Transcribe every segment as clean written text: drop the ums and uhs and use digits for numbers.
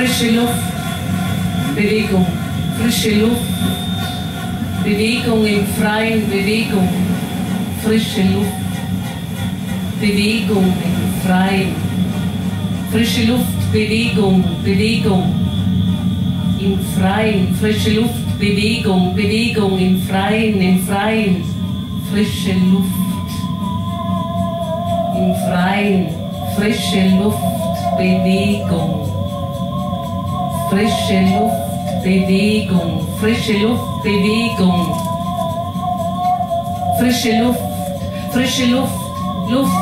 frische Luft, Bewegung, frische Luft, Bewegung im Freien, Bewegung, frische Luft, Bewegung im Freien, frische Luft, Bewegung, Bewegung im Freien, frische Luft, Bewegung, Bewegung im Freien, frische Luft, im Freien, frische Luft, Bewegung, frische Luft, Bewegung, frische Luft, Bewegung, frische Luft, Luft.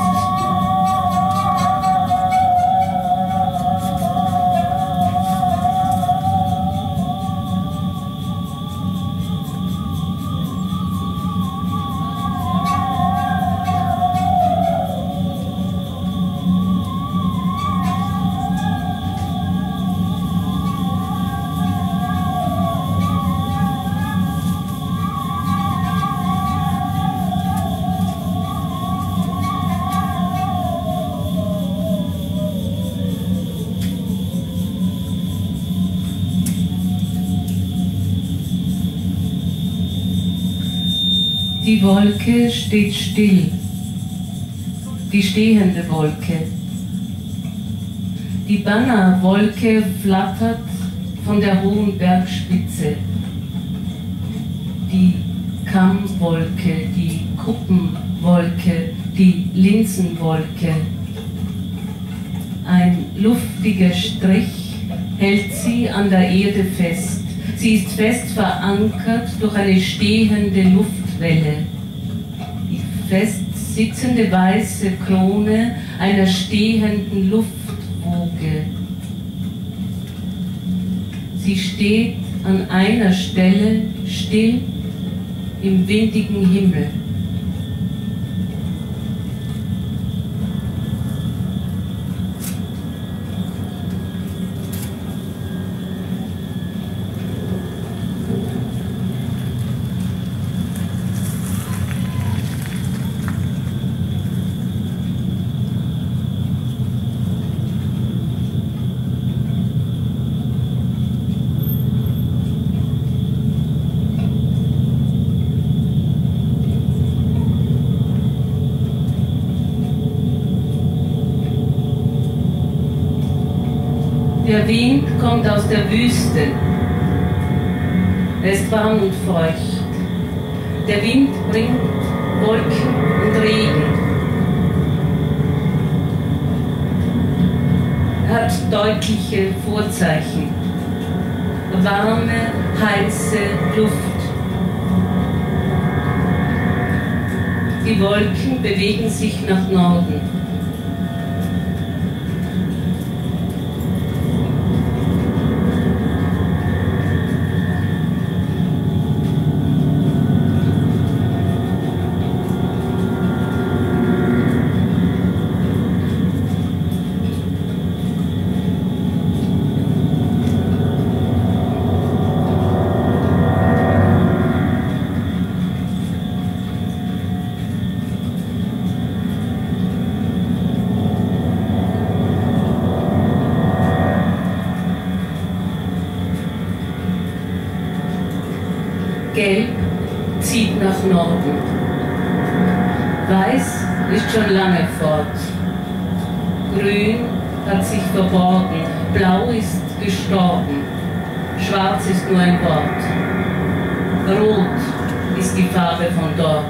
Die Wolke steht still, die stehende Wolke. Die Bannerwolke flattert von der hohen Bergspitze. Die Kammwolke, die Kuppenwolke, die Linsenwolke. Ein luftiger Strich hält sie an der Erde fest. Sie ist fest verankert durch eine stehende Luftwelle. Die fest sitzende weiße Krone einer stehenden Luftwoge. Sie steht an einer Stelle still im windigen Himmel. Der Wind kommt aus der Wüste. Er ist warm und feucht. Der Wind bringt Wolken und Regen. Er hat deutliche Vorzeichen. Warme, heiße Luft. Die Wolken bewegen sich nach Norden. Gelb zieht nach Norden. Weiß ist schon lange fort. Grün hat sich verborgen. Blau ist gestorben. Schwarz ist nur ein Wort. Rot ist die Farbe von dort.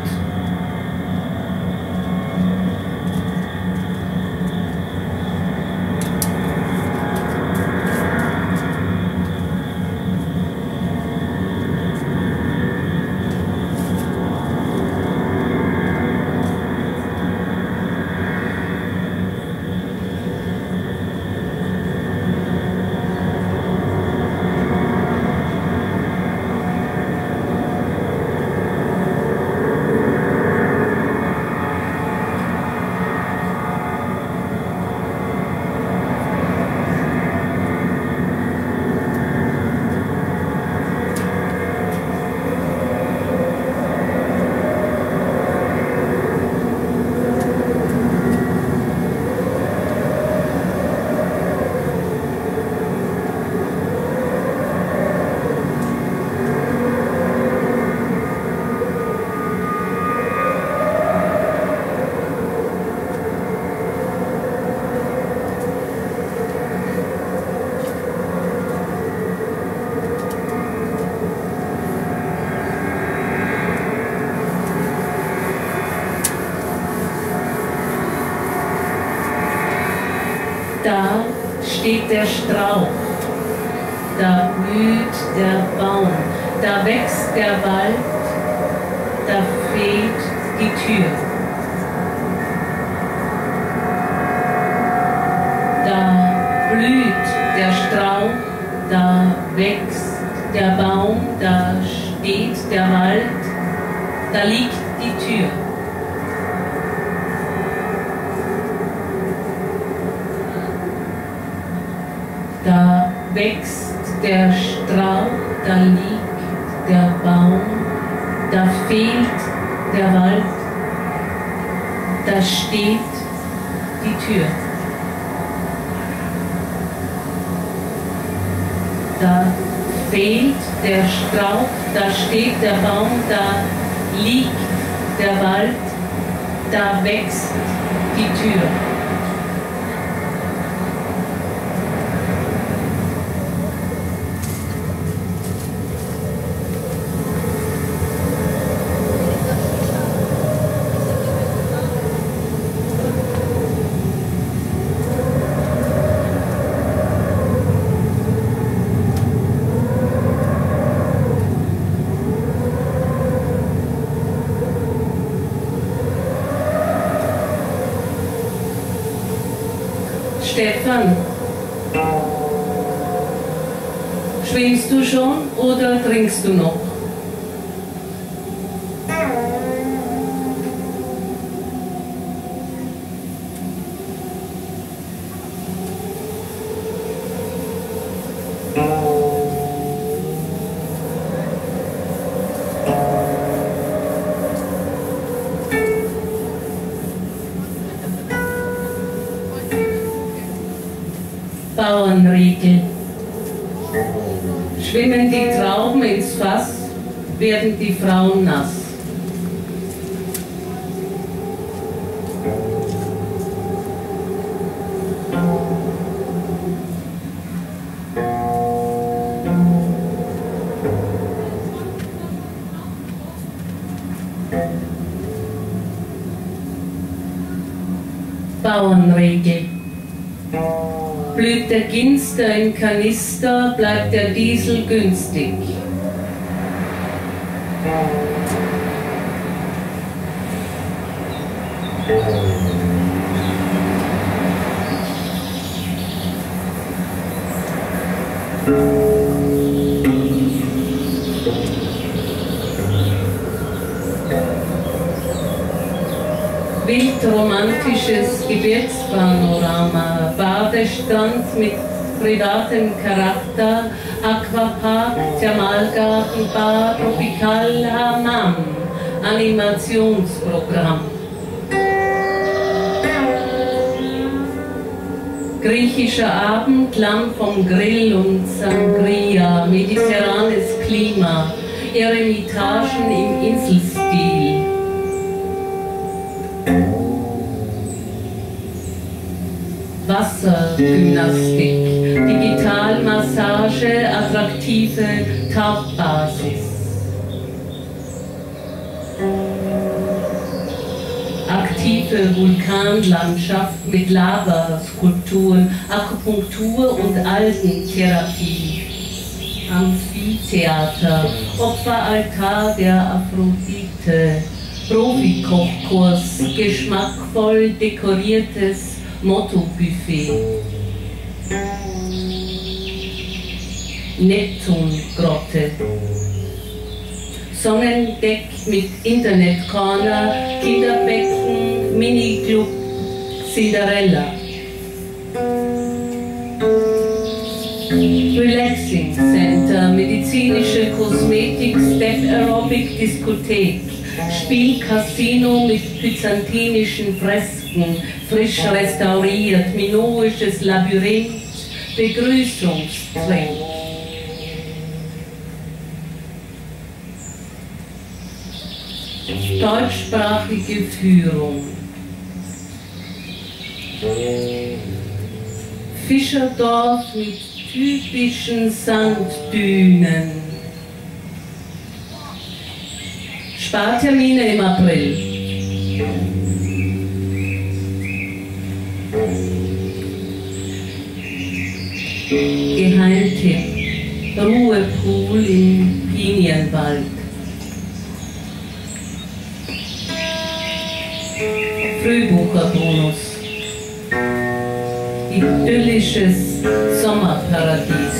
Da steht der Strauch, da blüht der Baum, da wächst der Wald, da fehlt die Tür. Da blüht der Strauch, da wächst der Baum, da steht der Wald, da liegt die Tür. Da wächst der Strauch, da liegt der Baum, da fehlt der Wald, da steht die Tür. Da fehlt der Strauch, da steht der Baum, da liegt der Wald, da wächst die Tür. Stefan, schwimmst du schon oder trinkst du noch? Bauernregel. Schwimmen die Trauben ins Fass, werden die Frauen nass. Bauernregel. Blüht der Ginster im Kanister, bleibt der Diesel günstig. Wildromantisches Gebirgspanorama, Badestrand mit privatem Charakter, Aquapark, Thermalgarten, Bar, Tropikal, Hammam, Animationsprogramm. Griechischer Abend, Lamm vom Grill und Sangria, mediterranes Klima, Eremitagen im Inselstil. Wassergymnastik, Digitalmassage, attraktive Tauchbasis. Aktive Vulkanlandschaft mit Lavaskulpturen, Akupunktur und Algentherapie. Amphitheater, Opferaltar der Aphrodite, Profikochkurs, geschmackvoll dekoriertes Motto-Buffet. Neptungrotte. Sonnendeck mit Internetcorner, Kinderbecken, Miniclub, Cinderella. Relaxing Center, medizinische Kosmetik, Step Aerobic, Diskothek, Spielcasino mit byzantinischen Fresken, frisch restauriert, minoisches Labyrinth, Begrüßungstränk. Deutschsprachige Führung. Fischerdorf mit typischen Sanddünen. Spartermine im April. Geheimtipp, Ruhepool im Pinienwald. Frühbucherbonus, idyllisches Sommerparadies.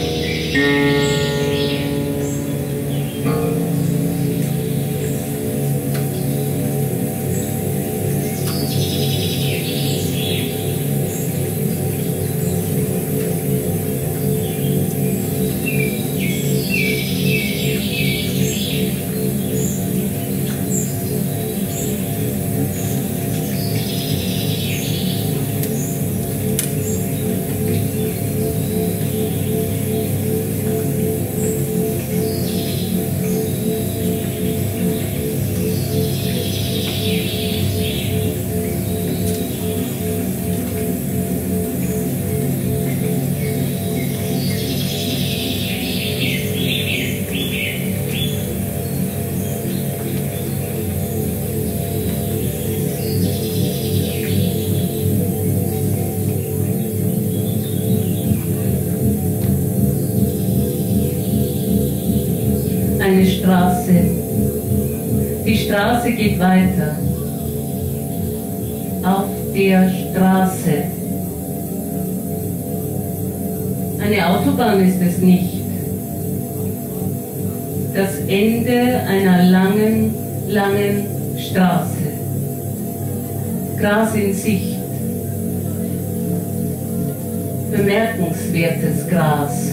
Eine Straße. Die Straße geht weiter. Auf der Straße. Eine Autobahn ist es nicht. Das Ende einer langen, langen Straße. Gras in Sicht. Bemerkenswertes Gras.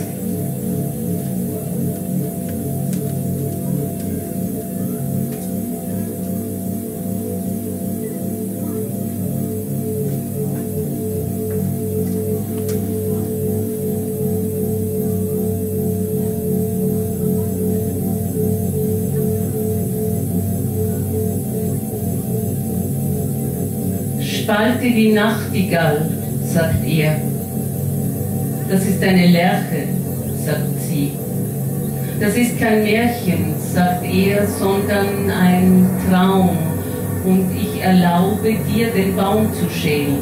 Spalte die Nachtigall, sagt er. Das ist eine Lerche, sagt sie. Das ist kein Märchen, sagt er, sondern ein Traum. Und ich erlaube dir, den Baum zu schälen.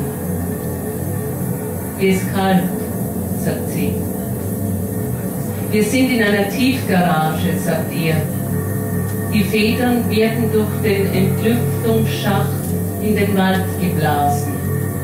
Mir ist kalt, sagt sie. Wir sind in einer Tiefgarage, sagt er. Die Federn werden durch den Entlüftungsschacht in den Wald geblasen.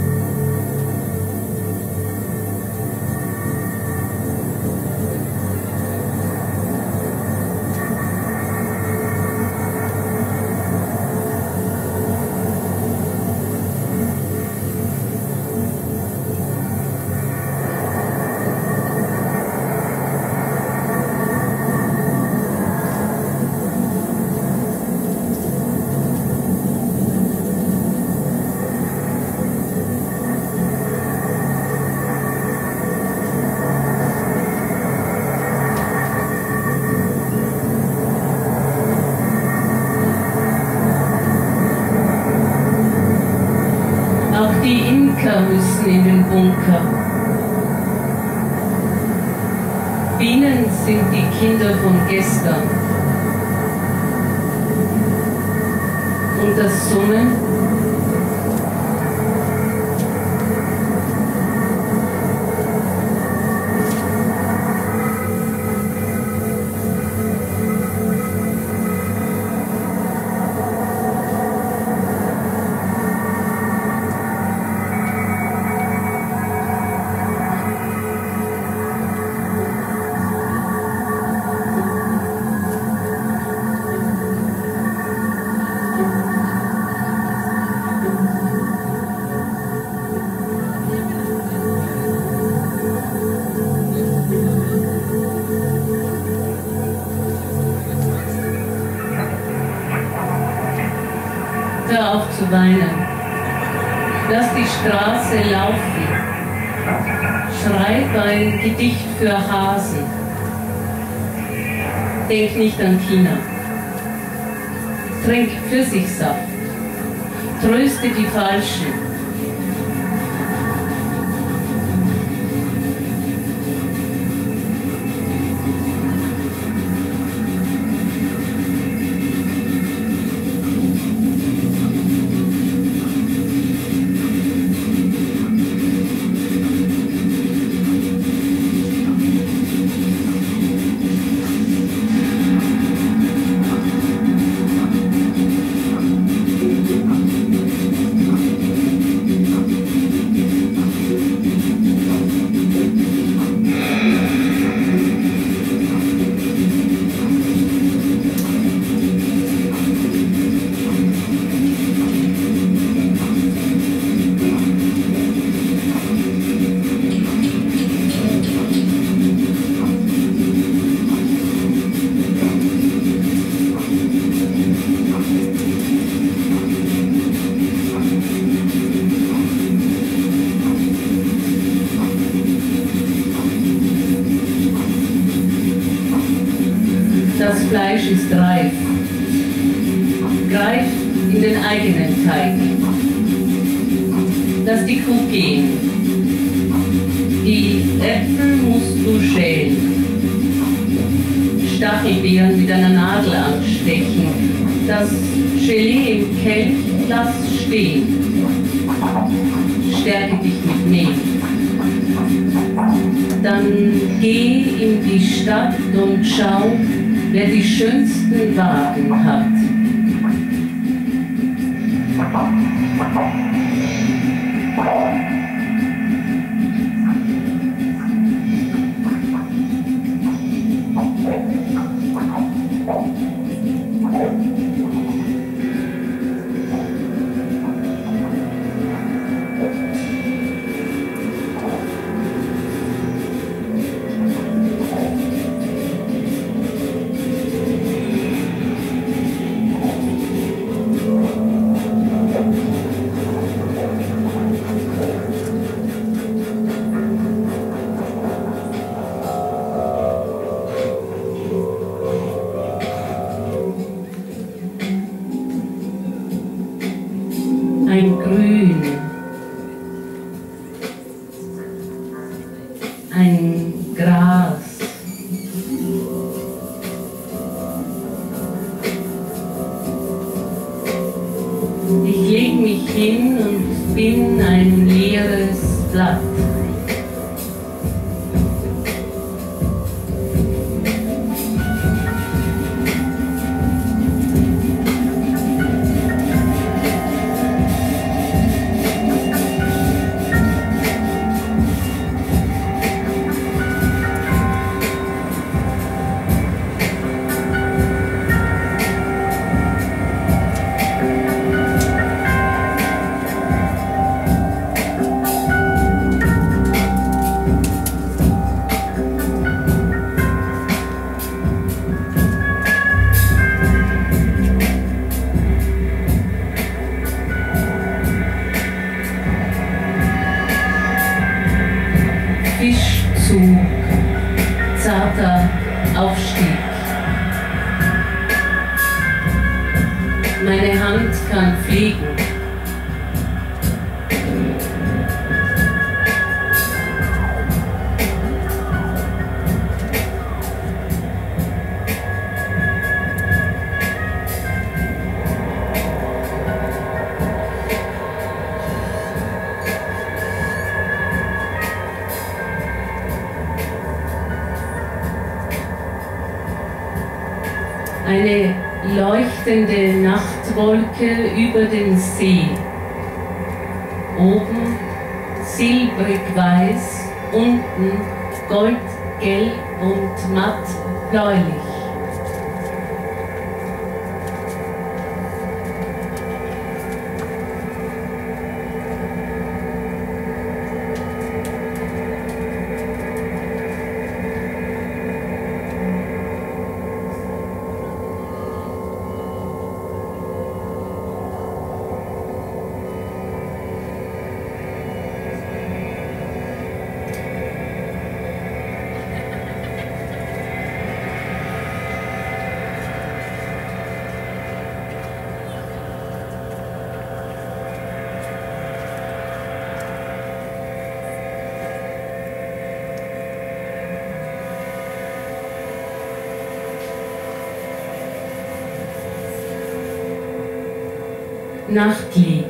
Müssen in den Bunker. Bienen sind die Kinder von gestern. Und das Summen? Hör auf zu weinen. Lass die Straße laufen. Schreib ein Gedicht für Hasen. Denk nicht an China. Trink Pfirsichsaft. Tröste die Falschen. eigenen Teig. Lass die Kuh gehen. Die Äpfel musst du schälen. Stachelbeeren mit einer Nadel anstechen. Das Gelee im Kelch lass stehen. Stärke dich mit Mehl. Dann geh in die Stadt und schau, wer die schönsten Wagen hat. Eine leuchtende Nachtwolke über den See. Oben silbrig weiß, unten goldgelb und matt bläulich. Nachtlied.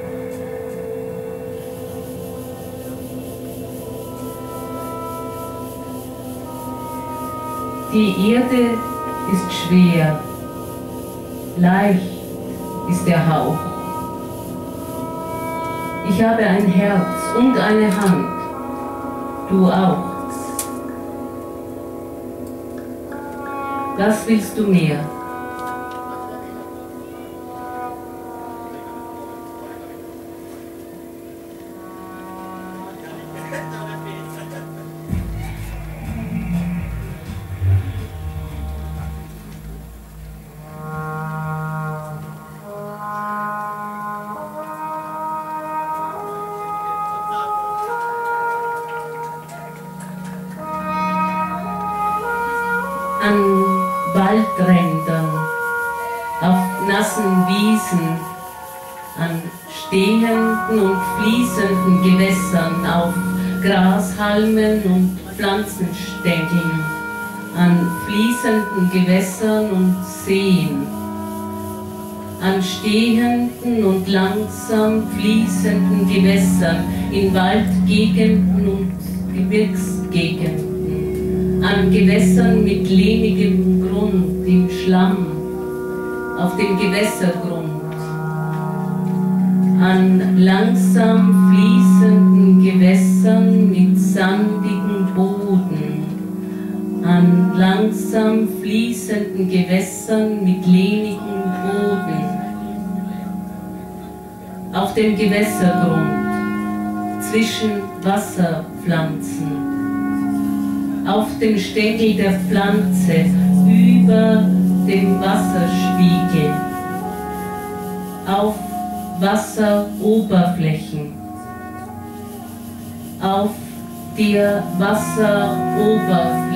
Die Erde ist schwer, leicht ist der Hauch. Ich habe ein Herz und eine Hand, du auch. Was willst du mehr? An Waldrändern, auf nassen Wiesen, stehenden und fließenden Gewässern, auf Grashalmen und Pflanzenstängeln, an fließenden Gewässern und Seen, an stehenden und langsam fließenden Gewässern in Waldgegenden und Gebirgsgegenden, an Gewässern mit lehmigem Grund, im Schlamm, auf dem Gewässergrund, an langsam fließenden Gewässern mit sandigem Boden, an langsam fließenden Gewässern mit lehmigem Boden, auf dem Gewässergrund, zwischen Wasserpflanzen, auf dem Stängel der Pflanze, über dem Wasserspiegel, auf Wasseroberflächen, auf der Wasseroberfläche,